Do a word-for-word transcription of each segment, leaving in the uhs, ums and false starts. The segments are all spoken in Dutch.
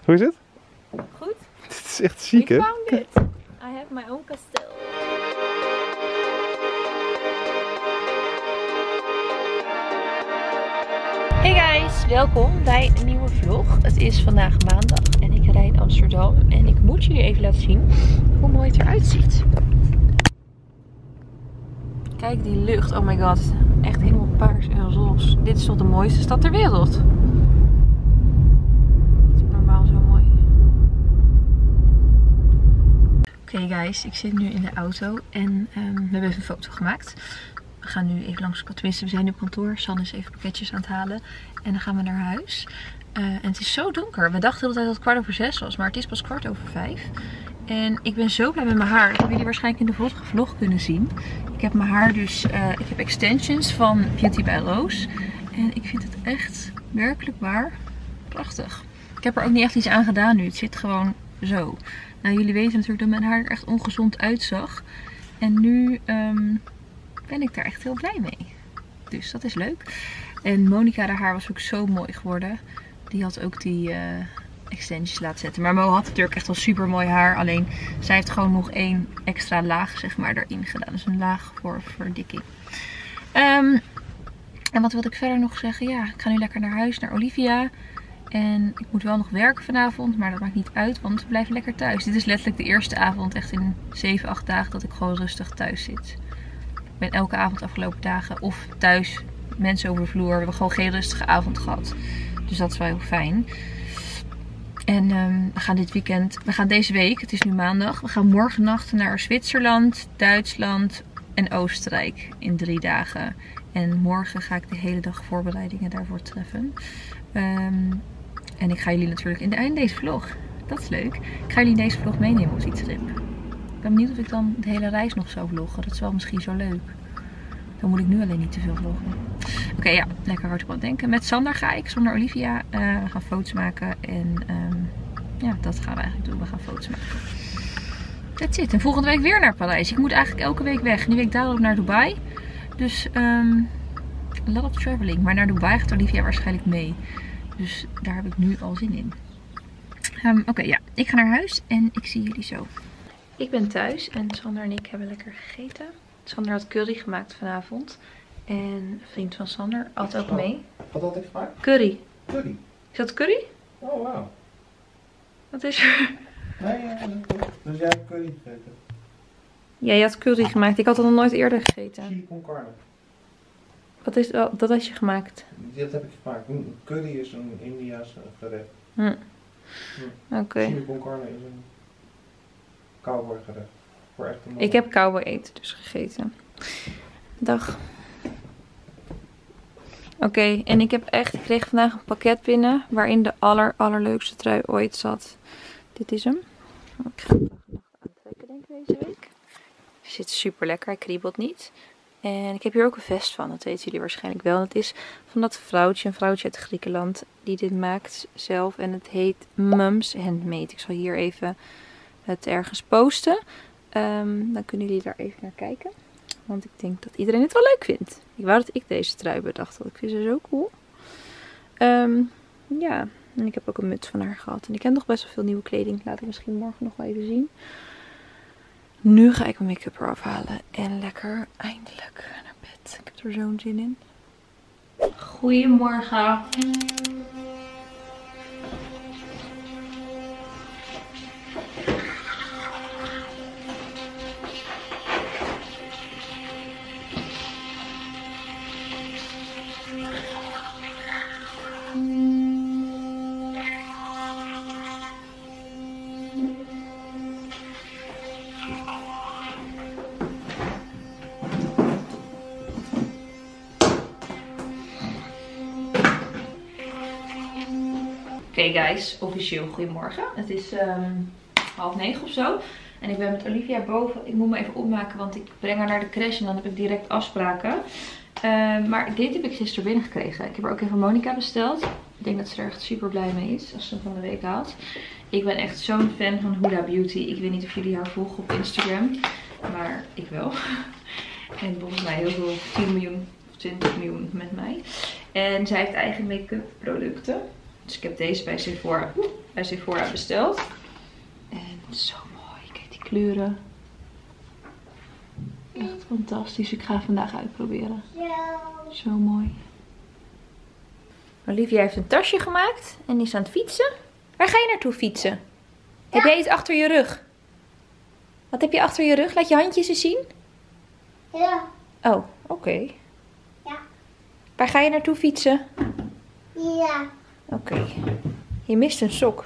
Hoe is het? Goed. Dit is echt ziek, hè? We found it. I have my own kasteel. Hey guys, welkom bij een nieuwe vlog. Het is vandaag maandag en ik rijd in Amsterdam. En ik moet jullie even laten zien hoe mooi het eruit ziet. Kijk die lucht, oh my god. Echt helemaal paars en roze. Dit is toch de mooiste stad ter wereld. Niet normaal zo mooi. Oké okay guys, ik zit nu in de auto en um, we hebben even een foto gemaakt. We gaan nu even langs het tenminste, we zijn nu op kantoor. Sanne is even pakketjes aan het halen. En dan gaan we naar huis. Uh, en het is zo donker. We dachten de hele tijd dat het kwart over zes was. Maar het is pas kwart over vijf. En ik ben zo blij met mijn haar. Dat hebben jullie waarschijnlijk in de vorige vlog kunnen zien. Ik heb mijn haar dus... Uh, ik heb extensions van Beauty by Rose. En ik vind het echt werkelijk waar prachtig. Ik heb er ook niet echt iets aan gedaan nu. Het zit gewoon zo. Nou, jullie weten natuurlijk dat mijn haar er echt ongezond uitzag. En nu... Um, ben ik daar echt heel blij mee. Dus dat is leuk. En Monica, haar haar was ook zo mooi geworden. Die had ook die uh, extensions laten zetten. Maar Mo had natuurlijk echt wel super mooi haar. Alleen zij heeft gewoon nog één extra laag zeg maar erin gedaan. Dus een laag voor verdikking. Um, en wat wilde ik verder nog zeggen? Ja, ik ga nu lekker naar huis, naar Olivia. En ik moet wel nog werken vanavond. Maar dat maakt niet uit, want we blijven lekker thuis. Dit is letterlijk de eerste avond echt in zeven, acht dagen dat ik gewoon rustig thuis zit. Ik ben elke avond de afgelopen dagen of thuis, mensen over de vloer. We hebben gewoon geen rustige avond gehad. Dus dat is wel heel fijn. En um, we gaan dit weekend, we gaan deze week, het is nu maandag. We gaan morgen nacht naar Zwitserland, Duitsland en Oostenrijk in drie dagen. En morgen ga ik de hele dag voorbereidingen daarvoor treffen. Um, en ik ga jullie natuurlijk in, de, in deze vlog, dat is leuk. Ik ga jullie in deze vlog meenemen op die trip. Ik ben benieuwd of ik dan de hele reis nog zou vloggen. Dat is wel misschien zo leuk. Dan moet ik nu alleen niet te veel vloggen. Oké, okay, ja. Lekker hard op aan het denken. Met Sander ga ik. Zonder Olivia. Uh, we gaan foto's maken. En um, ja, dat gaan we eigenlijk doen. We gaan foto's maken. That's it. En volgende week weer naar Parijs. Ik moet eigenlijk elke week weg. Nu week daarop naar Dubai. Dus um, a lot of traveling. Maar naar Dubai gaat Olivia waarschijnlijk mee. Dus daar heb ik nu al zin in. Um, Oké, okay, ja. Ik ga naar huis. En ik zie jullie zo. Ik ben thuis en Sander en ik hebben lekker gegeten. Sander had curry gemaakt vanavond. En een vriend van Sander had ook mee. Wat had ik gemaakt? Curry. Curry? Is dat curry? Oh, wauw. Wat is er? Nee, ja, dat is goed. Dus jij hebt curry gegeten? Ja, je had curry gemaakt. Ik had dat nog nooit eerder gegeten. Chili con carne. Wat is dat? Dat had je gemaakt? Dat heb ik gemaakt. Curry is een Indiaas gerecht. Hm. Hm. Oké. Okay. Chili con carne is een cowboy gerecht. Voor echte mannen. Ik heb cowboy eten dus gegeten. Dag. Oké, okay, en ik heb echt, ik kreeg vandaag een pakket binnen waarin de aller allerleukste trui ooit zat. Dit is hem. Ik ga hem nog aantrekken denk ik deze week. Hij zit super lekker, hij kriebelt niet. En ik heb hier ook een vest van, dat weten jullie waarschijnlijk wel. En het is van dat vrouwtje, een vrouwtje uit Griekenland die dit maakt zelf. En het heet Mums Handmade. Ik zal hier even het ergens posten. Um, dan kunnen jullie daar even naar kijken. Want ik denk dat iedereen het wel leuk vindt. Ik wou dat ik deze trui bedacht had. Ik vind ze zo cool. Um, ja, en ik heb ook een muts van haar gehad. En ik heb nog best wel veel nieuwe kleding. Laat ik misschien morgen nog wel even zien. Nu ga ik mijn make-up eraf halen. En lekker eindelijk naar bed. Ik heb er zo'n zin in. Goedemorgen. Oké okay guys, officieel goedemorgen. Het is um, half negen of zo. En ik ben met Olivia boven. Ik moet me even opmaken, want ik breng haar naar de crash en dan heb ik direct afspraken. Uh, maar dit heb ik gisteren binnengekregen. Ik heb er ook even Monica besteld. Ik denk dat ze er echt super blij mee is als ze hem van de week haalt. Ik ben echt zo'n fan van Huda Beauty. Ik weet niet of jullie haar volgen op Instagram. Maar ik wel. En volgens mij heel veel tien miljoen of twintig miljoen met mij. En zij heeft eigen make-up producten. Dus ik heb deze bij Sephora bij Sephora besteld. En zo mooi. Kijk die kleuren. Echt fantastisch. Ik ga vandaag uitproberen. Zo mooi. Olivia heeft een tasje gemaakt en is aan het fietsen. Waar ga je naartoe fietsen? Ja. Heb jij iets achter je rug? Wat heb je achter je rug? Laat je handjes eens zien. Ja. Oh, oké. Okay. Ja. Waar ga je naartoe fietsen? Ja. Oké. Okay. Je mist een sok.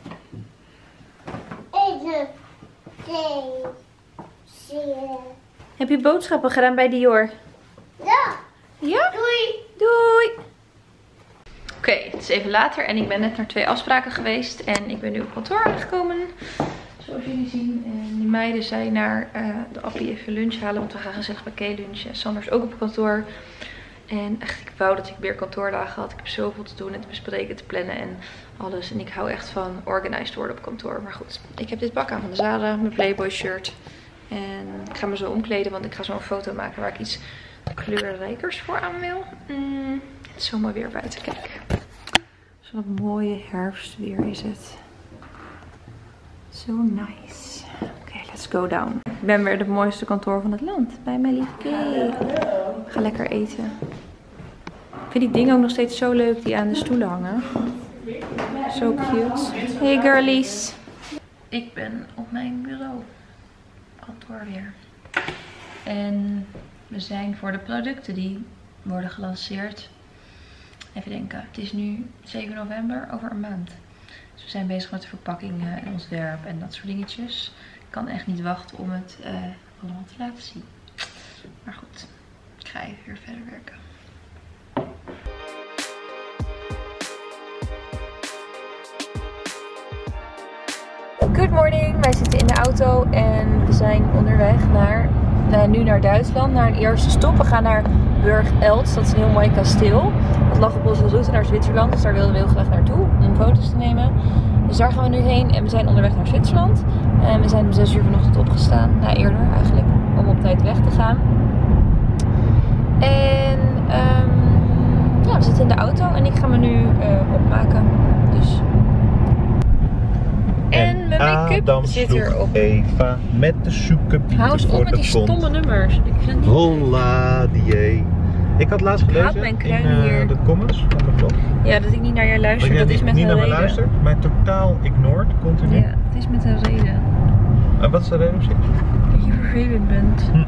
Eén, twee, vier. Heb je boodschappen gedaan bij Dior? Ja. Ja? Doei. Doei. Oké, okay, het is even later en ik ben net naar twee afspraken geweest. En ik ben nu op kantoor aangekomen. Zoals jullie zien. En de meiden zijn naar uh, de appie even lunch halen. Want we gaan gezellig bij Kay lunchen. Sander is ook op kantoor. En echt, ik wou dat ik meer kantoordagen had. Ik heb zoveel te doen en te bespreken, te plannen en alles. En ik hou echt van organized worden op kantoor. Maar goed, ik heb dit pak aan van de Zara, mijn Playboy shirt. En ik ga me zo omkleden, want ik ga zo een foto maken waar ik iets kleurrijkers voor aan wil. Mm, het is zo mooi weer buiten, kijk. Zo'n mooie herfstweer is het. Zo nice. Oké, okay, let's go down. Ik ben weer het mooiste kantoor van het land. Bij mijn lieve Kay. Ik ga lekker eten. Ik vind die dingen ook nog steeds zo leuk die aan de stoelen hangen. Zo cute. Hey girlies. Ik ben op mijn bureau. Kantoor weer. En we zijn voor de producten die worden gelanceerd. Even denken. Het is nu zeven november, over een maand. Dus we zijn bezig met de verpakkingen en ontwerp en dat soort dingetjes. Ik kan echt niet wachten om het uh, allemaal te laten zien. Maar goed, ik ga even weer verder werken. Good morning, wij zitten in de auto en we zijn onderweg naar, nou, nu naar Duitsland, naar een eerste stop. We gaan naar Burg Eltz, dat is een heel mooi kasteel. Dat lag op onze route naar Zwitserland, dus daar wilden we heel graag naartoe om foto's te nemen. Dus daar gaan we nu heen en we zijn onderweg naar Zwitserland. En we zijn om zes uur vanochtend opgestaan, nou eerder eigenlijk, om op tijd weg te gaan. En um, ja, we zitten in de auto en ik ga me nu uh, opmaken. Dus... En mijn make-up zit erop. Eva met de zoekenbieten. Hou eens op met die stomme nummers. Ik vind het niet... Hola, die. Ik had laatst gelezen ik mijn kruin in uh, hier. de comments van de vlog. Ja, dat ik niet naar jou luister, dat, dat is je met niet een naar reden. mij luistert, maar totaal ignored, continu. Ja, het is met een reden. En wat is de reden op zich? Dat je vervelend bent. Hm.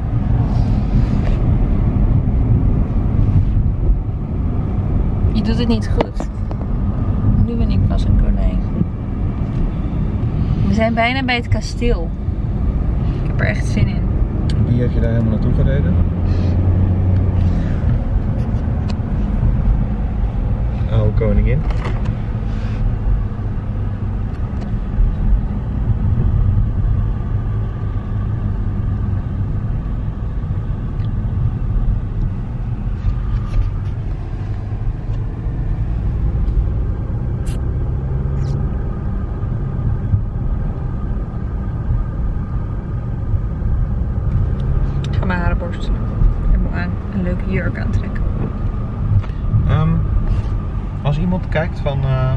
Je doet het niet goed. Nu ben ik pas een konijn. We zijn bijna bij het kasteel. Ik heb er echt zin in. Wie heeft je daar helemaal naartoe gereden? Oude koningin. Mijn haren borstelen. Ik moet aan een leuke jurk aantrekken. Um, als iemand kijkt van... Uh...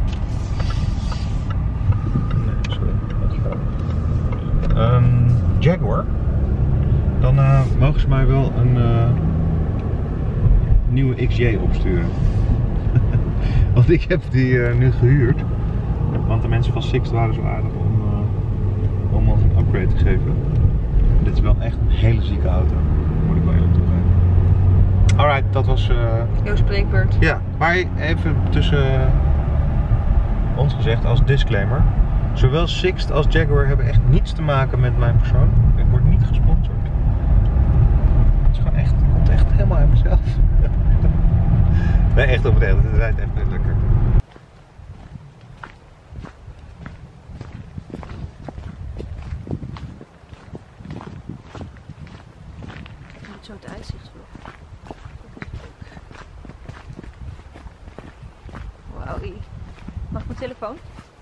Nee, sorry. Dat is fout. Um, Jaguar. Dan uh, mogen ze mij wel een uh, nieuwe X J opsturen. Want ik heb die uh, nu gehuurd. Want de mensen van Sixt waren zo aardig om, uh, om ons een upgrade te geven. Dit is wel echt een hele zieke auto, moet ik wel eerlijk toegeven. Alright, dat was... Uh... Jouw spreekbeurt. Ja, maar even tussen uh, ons gezegd als disclaimer. Zowel Sixt als Jaguar hebben echt niets te maken met mijn persoon. Ik word niet gesponsord. Het is gewoon echt, het komt echt helemaal uit mezelf. Nee, echt oprecht, het rijdt echt heel lekker. Zo het uitzicht voor. Wauw. Mag ik mijn telefoon?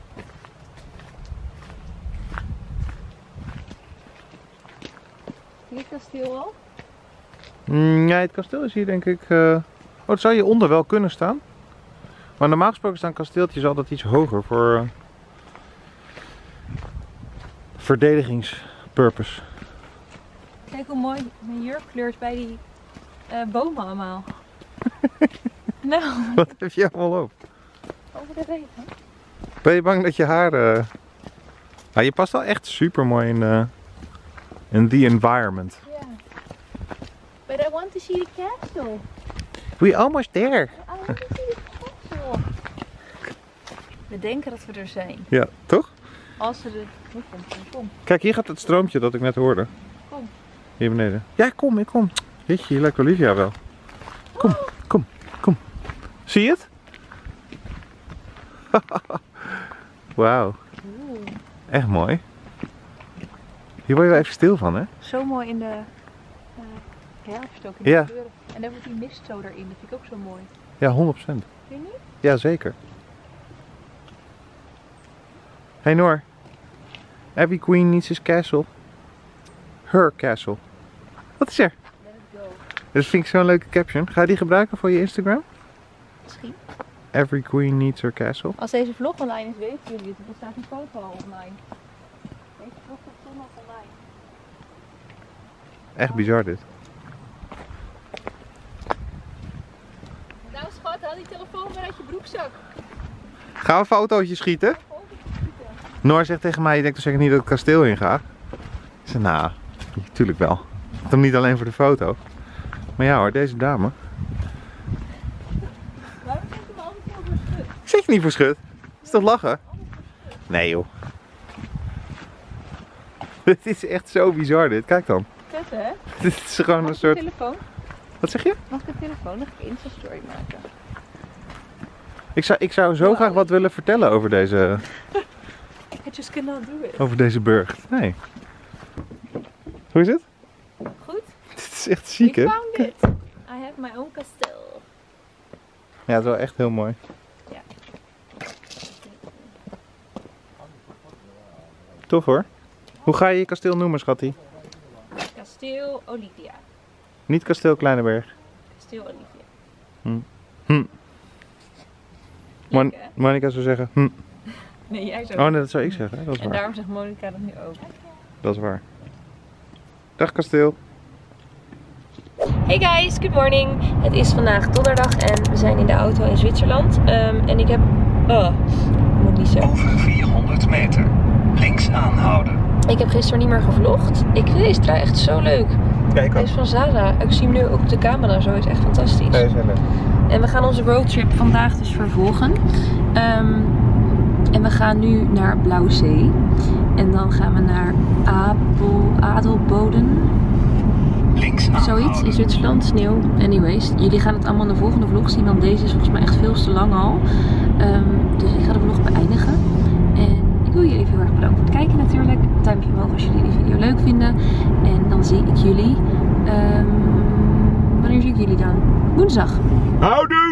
Zie je het kasteel al? Mm, ja, het kasteel is hier denk ik... Uh... Oh, het zou hier onder wel kunnen staan. Maar normaal gesproken staan kasteeltjes altijd iets hoger voor uh, verdedigingspurpose. Kijk hoe mooi mijn jurk kleurt bij die uh, bomen allemaal. Nou. Wat heb je allemaal op? Over de regen. Ben je bang dat je haar... Uh... Ah, je past wel echt super mooi in, uh... in the environment. Ja. Yeah. But I want to see the castle. We almost there. I want to see the castle. We denken dat we er zijn. Ja, toch? Als ze er... Kom, kom, kom. Kijk, hier gaat het stroompje dat ik net hoorde. Kom. Hier beneden. Ja, kom, ik kom. Weet je, hier lijkt Olivia wel. Kom, Oh. kom, kom. Zie je het? Wauw. Oeh. Echt mooi. Hier word je wel even stil van, hè? Zo mooi in de uh, herfst ook in de Ja. kleuren. En dan wordt die mist zo erin. Dat vind ik ook zo mooi. Ja, honderd procent. Vind je niet? Ja, zeker. Hey Noor. Every queen needs his castle. Her castle. Wat is er? Let it go. Dat vind ik zo'n leuke caption. Ga je die gebruiken voor je Instagram? Misschien. Every queen needs her castle. Als deze vlog online is, weten jullie het. Er staat een foto al online. Deze vlog staat zondag online. Echt bizar dit. Nou schat, haal die telefoon weer uit je broekzak. Gaan we een fotootje schieten? Noor zegt tegen mij, je denkt dus zeker niet dat ik het kasteel in ga? Ik zeg, nou, natuurlijk wel. Dan niet alleen voor de foto. Maar ja hoor, deze dame. Waarom zit je me altijd zo verschut? Ik zeg je niet voor schut. Is toch lachen? Nee joh. Dit is echt zo bizar dit. Kijk dan. Vet hè? Dit is gewoon Mag een ik soort... de telefoon? Wat zeg je? Mag ik de telefoon nog een Insta-story maken? Ik zou, ik zou zo graag wat willen vertellen over deze, I just cannot do it. over deze burcht. Nee. Hoe is het? Goed? Dit is echt ziek hè? We found it. I have my own kasteel. Ja, het is wel echt heel mooi. Ja. Tof hoor. Hoe ga je je kasteel noemen, schattie? Kasteel Olivia. Niet kasteel Kleineberg. Kasteel Olivia. Hm. Hm. Mon Leuk, hè? Monica zou zeggen hm. Nee, jij zo. Oh nee, dat zou ik zeggen. Hè? Dat is En waar. daarom zegt Monica dat nu ook. Dat is waar. Dag kasteel. Hey guys, good morning. Het is vandaag donderdag en we zijn in de auto in Zwitserland. Um, en ik heb... Oh, moet niet zo. Over vierhonderd meter. Links aanhouden. Ik heb gisteren niet meer gevlogd. Ik vind deze trui echt zo leuk. Kijk Hij is van Zara. Ik zie hem nu ook op de camera. Zo is echt fantastisch. En we gaan onze roadtrip vandaag dus vervolgen. Um, en we gaan nu naar Blauwzee. En dan gaan we naar Abel, Adelboden. Links aanhouden. Zoiets in Zwitserland, sneeuw. Anyways, jullie gaan het allemaal in de volgende vlog zien, want deze is volgens mij echt veel te lang al. Um, dus ik ga de vlog beëindigen. En ik wil jullie even heel erg bedanken voor het kijken natuurlijk. Duimpje omhoog als jullie die video leuk vinden. En dan zie ik jullie... Um, wanneer zie ik jullie dan? Woensdag. Houdoe!